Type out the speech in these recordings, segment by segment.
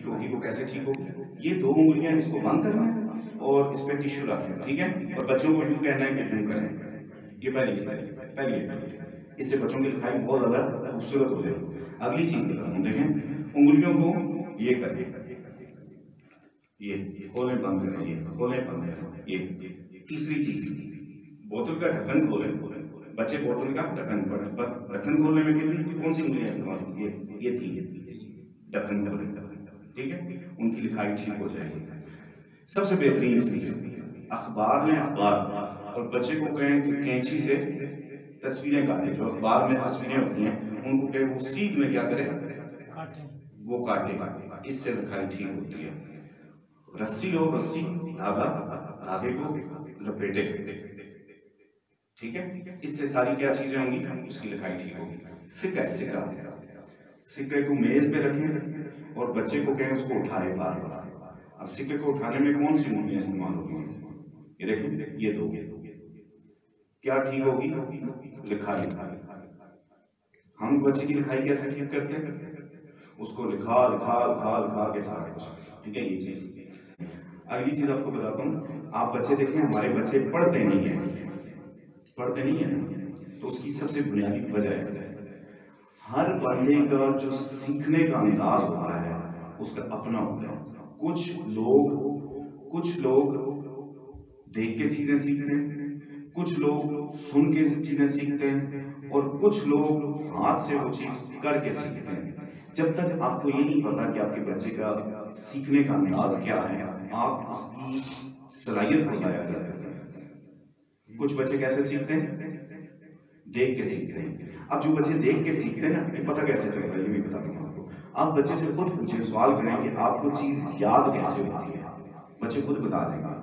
ہوگی وہ کیسے ٹھیک ہوگی؟ یہ 2 انگلیاں اس کو بند کرنا ہے اور اس پہ ٹیشو رکھنا ہے، ٹھیک ہے؟ اور بچوں کو یوں کہنا ہے کہ یوں کریں. یہ پہلی چیز ہے، پہلی ایکٹیویٹی. اس سے بچوں کی لکھائی بہت زیادہ خوبصورت ہو جائے گی. اگلی چیز بتاتا ہوں، دیکھیں انگلیوں کو یہ کریں، یہ کھولیں بند کریں، یہ کھولیں بند کریں. یہ تیسری چیز، بوتل کا ڈھکن کھولیں. بچے بوتل کا ڈھکن کھولنے میں کتنی کون سی انگلیاں استعمال ہوتی ہے؟ یہ 3 ڈھکن کھولیں، ٹھیک ہے؟ ان کی لکھائی ٹھیک ہو جائے گی. سب سے بہترین چیز اخبار میں اخبار، اور بچے کو کہیں کہ کینچی سے تصویریں کاٹیں. جو اخبار میں تصویریں ہوتی ہیں ان کو کہیں وہ سیٹ میں کیا کریں، وہ کاٹیں. اس سے لکھائی ٹھیک ہوتی ہے. رسی ہو، رسی دھاگا، دھاگے کو لپیٹے، ٹھیک ہے؟ اس سے ساری کیا چیزیں ہوں گی، اس کی لکھائی ٹھیک ہوگی. سکہ، سکے کو میز پہ رکھیں اور بچے کو کہیں اس کو اٹھائے بار بار. اب سکے کو اٹھانے میں کون سی انگلیاں استعمال ہوگی؟ یہ دیکھیں، یہ 2. کیا ٹھیک ہوگی؟ لکھائی. ہم بچے کی لکھائی کیسے ٹھیک کرتے ہیں؟ اس کو لکھا لکھا لکھا لکھا کے سارا کچھ، ٹھیک ہے؟ یہ چیز. اگلی چیز آپ کو بتاتا ہوں. آپ بچے دیکھیں، ہمارے بچے پڑھتے نہیں ہیں، تو اس کی سب سے بنیادی وجہ ہے ہر بندے کا جو سیکھنے کا انداز ہوتا ہے اس کا اپنا ہوتا ہے. کچھ لوگ دیکھ کے چیزیں سیکھتے ہیں، کچھ لوگ سن کے چیزیں سیکھتے ہیں، اور کچھ لوگ ہاتھ سے وہ چیز کر کے سیکھتے ہیں. جب تک آپ کو یہ نہیں پتا کہ آپ کے بچے کا سیکھنے کا انداز کیا ہے، آپ اس کی صلاحیت کو ضائع کر دیتے ہیں. کچھ بچے کیسے سیکھتے ہیں؟ دیکھ کے سیکھتے ہیں. اب جو بچے دیکھ کے سیکھتے ہیں نا، یہ پتہ کیسے چلتا ہے، یہ بھی بتاتا ہوں آپ کو. آپ بچے سے خود پوچھیں، سوال کریں کہ آپ کو چیز یاد کیسے ہوتی ہے، بچے خود بتا دیں گے.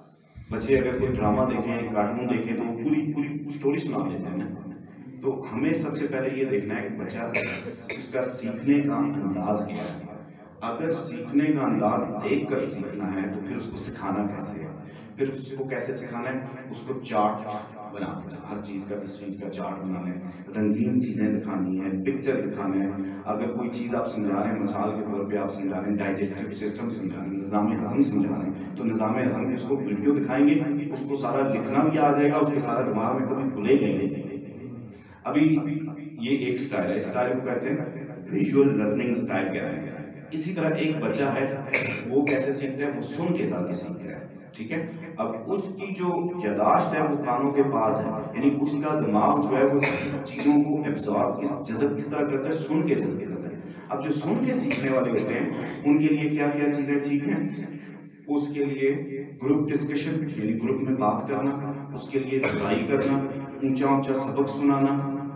بچے اگر کوئی ڈرامہ دیکھیں، کارٹون دیکھیں تو وہ پوری سٹوری سنا دیتے ہیں نا. تو ہمیں سب سے پہلے یہ دیکھنا ہے کہ بچہ اس کا سیکھنے کا انداز کیا ہے. اگر سیکھنے کا انداز دیکھ کر سیکھنا ہے تو پھر اس کو سکھانا کیسے ہے؟ پھر اس کو کیسے سکھانا ہے؟ اس کو چارٹ بنا کے، ہر چیز کا تصویر کا چارٹ بنانا ہے، رنگین چیزیں دکھانی ہیں، پکچر دکھانا ہے. اگر کوئی چیز آپ سمجھا رہے ہیں، مثال کے طور پہ آپ سمجھا رہے ہیں ڈائجسٹو سسٹم سمجھا رہے ہیں، نظام ہضم سمجھا رہے ہیں، تو نظام ہضم اس کو ویڈیو دکھائیں گے، اس کو سارا لکھنا بھی آ جائے گا، اس کے سارا دماغ میں کبھی بھولے گا نہیں. ابھی یہ ایک سٹائل ہے، اس سٹائل کو کہتے ہیں ویژول لرننگ سٹائل کہتے ہیں. اسی طرح ایک بچہ ہے، وہ کیسے سیکھتا ہے؟ وہ سن کے زیادہ سیکھتا ہے، ٹھیک ہے؟ اب اس کی جو یاداشت ہے وہ کانوں کے پاس ہے، یعنی اس کا دماغ جو ہے وہ چیزوں کو ایبزارب جذب کس طرح کرتا ہے؟ سن کے جذب کرتا ہے. اب جو سن کے سیکھنے والے ہوتے ہیں ان کے لیے کیا کیا چیزیں ٹھیک ہیں؟ اس کے لیے گروپ ڈسکشن، یعنی گروپ میں بات کرنا، اس کے لیے پڑھائی کرنا، اونچا اونچا سبق سنانا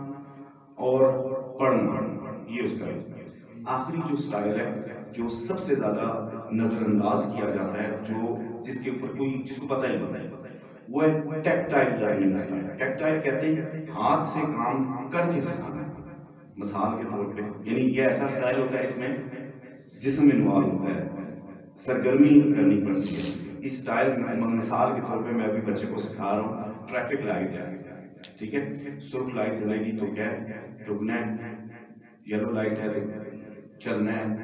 اور پڑھنا، یہ اس کا ہے. آخری جو سٹائل ہے، جو سب سے زیادہ نظر انداز کیا جاتا ہے، جس کے اوپر جس کو پتہ ہی نہیں، وہ ہے ٹیکٹائل لرننگ سٹائل. ٹیکٹائل کہتے ہیں ہاتھ سے کام کر کے سکھانا. مثال کے طور پہ، یعنی یہ ایسا سٹائل ہوتا ہے اس میں جسم انوالو ہوتا ہے، سرگرمی کرنی پڑتی ہے. اس سٹائل میں مثال کے طور پہ میں ابھی بچے کو سکھا رہا ہوں، ٹریفک لائٹ ہے، ٹھیک ہے؟ سرخ لائٹ جلے گی تو کیا ہے؟ رکنا ہے. یلو لائٹ ہے تو چلنا ہے.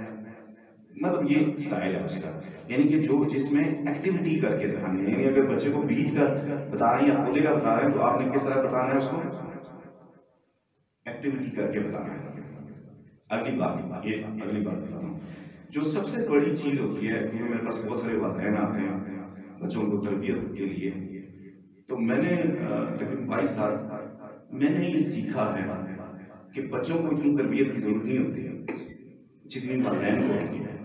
مطلب یہ سٹائل ہے اس کا، یعنی کہ جس میں ایکٹیویٹی کر کے دکھانی ہے. یعنی اگر بچے کو بیچ کر بتا رہے ہیں یا کھولے کا بتا رہے ہیں تو آپ نے کس طرح بتانا ہے؟ اس کو ایکٹیویٹی کر کے بتانا ہے. اگلی بات بتاتا ہوں. جو سب سے بڑی چیز ہوتی ہے، کیونکہ میرے پاس بہت سارے والدین آتے ہیں بچوں کو تربیت کے لیے، تو میں نے تقریباً 22 سال میں نے یہ سیکھا ہے کہ بچوں کو اتنی تربیت کی ضرورت نہیں ہوتی جتنی والدین کو ہوتی ہے.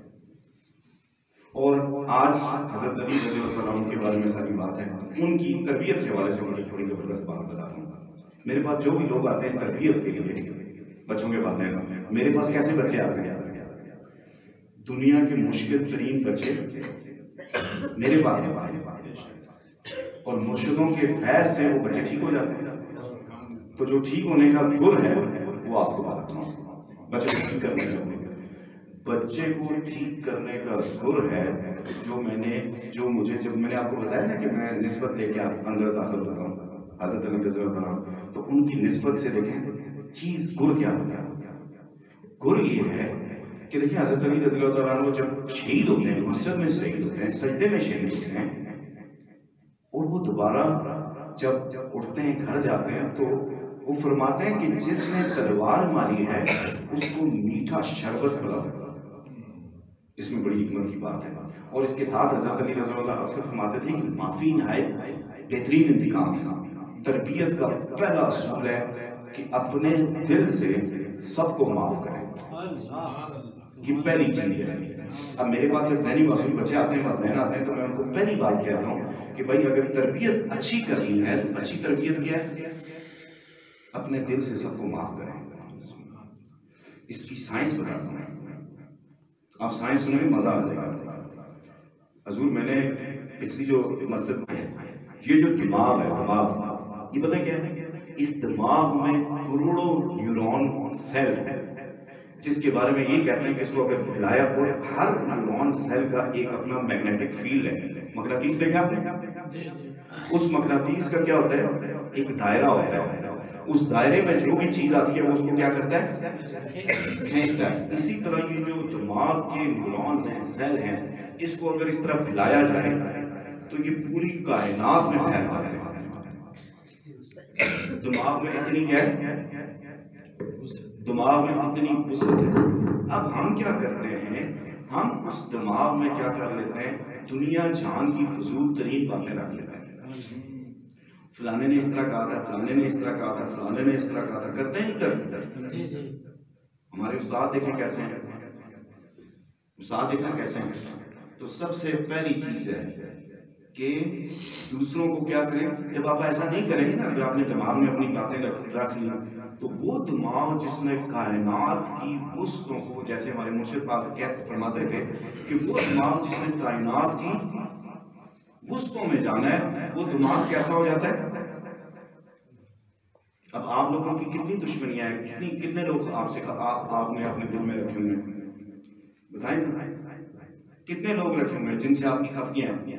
اور آج حضرت علی رضی اللہ عنہ کے بارے میں ساری بات ہے، ان کی تربیت کے حوالے سے ان کی تھوڑی زبردست بات بتاتا ہوں. میرے پاس جو بھی لوگ آتے ہیں تربیت کے لیے بچوں کے والدین، میرے پاس کیسے بچے آتے ہیں؟ دنیا کے مشکل ترین بچے میرے پاس آتے ہیں، اور مرشدوں کے فیض سے وہ بچے ٹھیک ہو جاتے ہیں. تو جو ٹھیک ہونے کا گر ہے وہ آپ کو بتاتا ہوں. بچے کو ٹھیک کرنے کا بچے کو ٹھیک کرنے کا گر ہے جب میں نے آپ کو بتایا نا کہ میں نسبت لے کے اندر داخل ہوتا ہوں حضرت علی رضی اللہ عنہ، تو ان کی نسبت سے دیکھیں چیز گر کیا ہوتا ہے. گر یہ ہے کہ دیکھیں حضرت علی رضی اللہ تعالیٰ عنہ جب شہید ہوتے ہیں، مسجد میں شہید ہوتے ہیں، سجدے میں شہید ہوتے ہیں، اور وہ دوبارہ جب اٹھتے ہیں گھر جاتے ہیں تو وہ فرماتے ہیں کہ جس نے تلوار ماری ہے اس کو میٹھا شربت پلاؤ. اس میں بڑی حکمت کی بات ہے. اور اس کے ساتھ حضرت علی رضی اللہ اکثر فرماتے تھے کہ معافی نہایت بہترین انتقام ہے. تربیت کا پہلا اصول ہے کہ اپنے دل سے سب کو معاف کریں. یہ پہلی چیز ہے. اب میرے پاس جب ذہنی معصوم بچے آتے ہیں، والدین آتے ہیں، تو میں ان کو پہلی بات کہتا ہوں کہ بھائی اگر تربیت اچھی کرنی ہے تو اچھی تربیت کیا ہے؟ اپنے دل سے سب کو معاف کریں. اس کی سائنس بتاتا ہوں. آپ سائنس سنیں گے مزہ آ جائے گا. حضور میں نے پچھلی جو مسجد میں یہ جو دماغ ہے، دماغ یہ پتہ کیا ہے؟ اس دماغ میں کروڑوں نیورون سیل ہے جس کے بارے میں یہ کہتے ہیں کہ اس کو اگر ہلایا ہو، ہر نیورون سیل کا ایک اپنا میگنیٹک فیلڈ ہے. مقناطیس دیکھا آپ نے؟ اس مقناطیس کا کیا ہوتا ہے؟ ایک دائرہ ہوتا ہے. اس دائرے میں جو بھی چیز آتی ہے وہ اس کو کیا کرتا ہے؟ کھینچتا ہے. اسی طرح یہ جو دماغ کے نیورونز ہیں، سیل ہیں، اس کو اگر اس طرح پھیلایا جائے تو یہ پوری کائنات میں پھیل جاتے ہیں. دماغ میں اتنی کیا ہے؟ دماغ میں اتنی وسعت ہے. اب ہم کیا کرتے ہیں؟ ہم اس دماغ میں کیا کر لیتے ہیں؟ دنیا جہان کی فضول ترین باتیں رکھ لیتے ہیں. فلانے نے اس طرح کہا تھا، فلانے نے اس طرح کہا تھا، فلانے نے اس طرح کہا تھا. کرتے ہیں کرتے. ہمارے استاد دیکھیں کیسے ہیں، استاد دیکھنا کیسے ہیں. تو سب سے پہلی چیز ہے کہ دوسروں کو کیا کریں. جب آپ ایسا نہیں کریں گے نا، اگر آپ نے دماغ میں اپنی باتیں رکھ لی تو وہ دماغ جس نے کائنات کی وسعتوں کو، جیسے ہمارے مرشد پاک فرماتے تھے کہ وہ دماغ جس نے کائنات کی وسعتوں میں جانا ہے، وہ دماغ کیسا ہو جاتا ہے. اب آپ لوگوں کی کتنی دشمنیاں ہیں، کتنے لوگ آپ سے آپ نے اپنے دل میں رکھے ہوئے ہیں؟ بتائیں کتنے لوگ رکھے ہوئے ہیں جن سے آپ کی خفگیاں ہیں.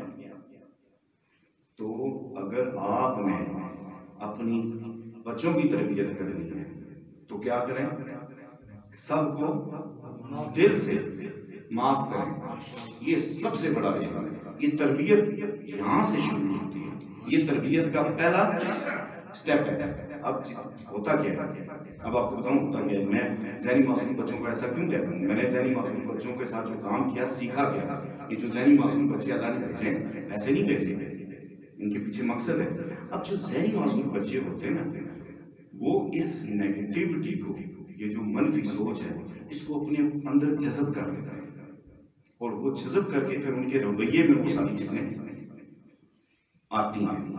تو اگر آپ نے اپنی بچوں کی تربیت کرنی ہے تو کیا کریں؟ سب کو دل سے معاف کریں. یہ سب سے بڑا علم ہے. یہ تربیت یہاں سے شروع ہوتی ہے. یہ تربیت کا پہلا سٹیپ ہے. اب ہوتا کیا ہے؟ اب آپ کو بتاؤں ہوتا کیا ہے. میں ذہنی معصوم بچوں کو ایسا کیوں کہتا ہوں؟ میں نے ذہنی معصوم بچوں کے ساتھ جو کام کیا، سیکھا کیا. یہ جو ذہنی معصوم بچے اللہ نے بھیجے ہیں، ایسے نہیں بھیجے، ان کے پیچھے مقصد ہے. اب جو ذہنی معصوم بچے ہوتے ہیں نا، وہ اس نیگیٹیوٹی کو، یہ جو منفی سوچ ہے، اس کو اپنے اندر جذب کر لیتا ہے، اور وہ جذب کر کے پھر ان کے رویے میں وہ ساری چیزیں آتی ہیں.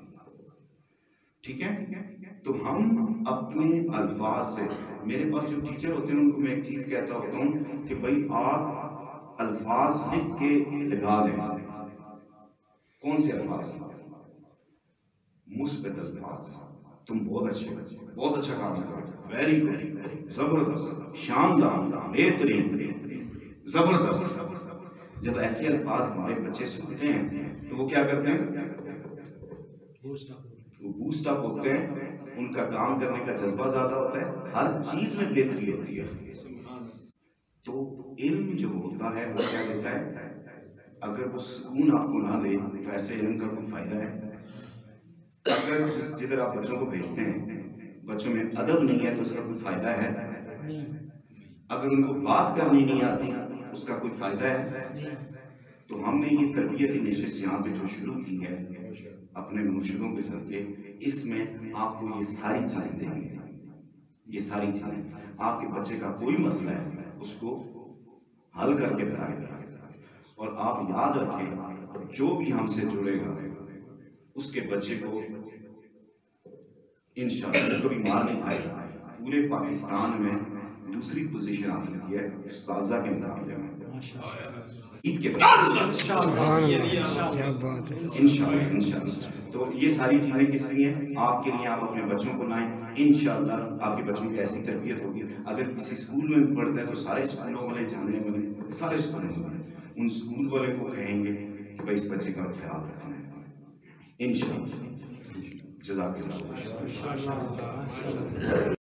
ٹھیک ہے؟ تو ہم اپنے الفاظ سے، میرے پاس جو ٹیچر ہوتے ہیں ان کو میں ایک چیز کہتا ہوتا ہوں کہ بھائی آپ الفاظ لکھ کے لگا دیں. کون سے الفاظ؟ مثبت الفاظ. تم بہت اچھے، بہت اچھا کام کر رہے ہو، ویری گڈ، زبردست، شاندار، بہترین، زبردست. جب ایسے الفاظ ہمارے بچے سنتے ہیں تو وہ کیا کرتے ہیں؟ وہ بوسٹ اپ ہوتے ہیں. ان کا کام کرنے کا جذبہ زیادہ ہوتا ہے، ہر چیز میں بہتری ہوتی ہے. تو علم جو ہوتا ہے وہ کیا دیتا ہے؟ اگر وہ سکون آپ کو نہ دے تو ایسے علم کا کوئی فائدہ ہے؟ اگر جدھر آپ بچوں کو بھیجتے ہیں بچوں میں ادب نہیں ہے تو اس کا کوئی فائدہ ہے؟ اگر ان کو بات کرنی نہیں آتی اس کا کوئی فائدہ ہے؟ تو ہم نے یہ تربیتی نشست یہاں پہ جو شروع کی ہے اپنے مرشدوں کے صدقے، اس میں آپ کو یہ ساری چیزیں دیں گے. یہ ساری چیزیں آپ کے بچے کا کوئی مسئلہ ہے اس کو حل کر کے بتائیں گے. اور آپ یاد رکھیں، جو بھی ہم سے جڑے گا اس کے بچے کو انشاءاللہ کبھی مار نہیں کھائے گا. پورے پاکستان میں دوسری پوزیشن حاصل کی ہے استاذہ کے مقابلے میں. عید کے انشاءاللہ. تو یہ ساری چیزیں کس لیے ہیں؟ آپ کے لیے. آپ اپنے بچوں کو لائیں، انشاءاللہ آپ کے بچوں کی ایسی تربیت ہوگی. اگر کسی اسکول میں پڑھتا ہے تو سارے اسکولوں والے جاننے والے، سارے اسکولوں والے ان اسکول والے کو کہیں گے کہ بھائی اس بچے کا خیال رکھنا ہے انشاءاللہ. جزاک اللہ.